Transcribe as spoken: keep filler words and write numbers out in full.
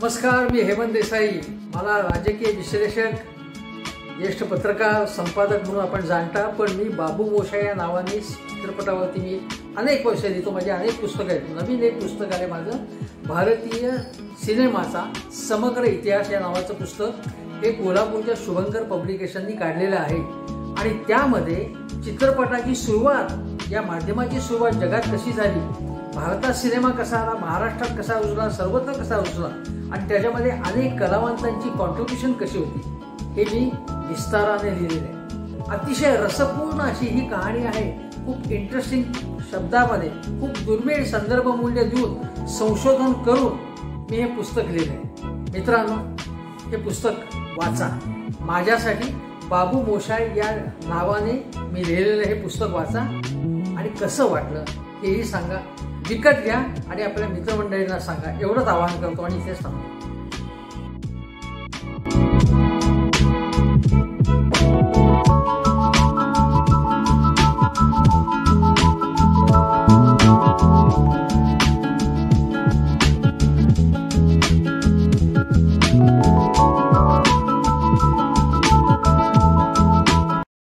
नमस्कार, मी हेमंत देसाई. मला राजकीय विश्लेषक, ज्येष्ठ पत्रकार, संपादक म्हणून आपण जाणता, पण मी बाबू मोशाय या नावाने चित्रपटावरती मी अनेक वर्ष लिहितो. माझे अनेक पुस्तकं आहेत. नवीन एक पुस्तक आहे माझं, भारतीय सिनेमाचा समग्र इतिहास या नावाचं पुस्तक. हे कोल्हापूरच्या शुभंकर पब्लिकेशननी काढलेलं आहे आणि त्यामध्ये चित्रपटाची सुरुवात, या माध्यमाची सुरुवात जगात कशी झाली, भारतात सिनेमा कसा आला, महाराष्ट्रात कसा रुजला, सर्वत्र कसा रुजला आणि त्याच्यामध्ये अनेक कलावंतांची कॉन्ट्रिब्युशन कशी होती, हे मी विस्ताराने लिहिलेलं आहे. अतिशय रसपूर्ण अशी ही कहाणी आहे. खूप इंटरेस्टिंग शब्दामध्ये, खूप दुर्मिळ संदर्भ मूल्य देऊन, संशोधन करून मी हे पुस्तक लिहिलं आहे. मित्रांनो, हे पुस्तक वाचा. माझ्यासाठी बाबू मोशाय या नावाने मी लिहिलेलं हे पुस्तक वाचा आणि कसं वाटलं हेही सांगा. विकत घ्या आणि आपल्या मित्रमंडळींना सांगा. एवढंच आवाहन करतो आणि इथेच थांबतो.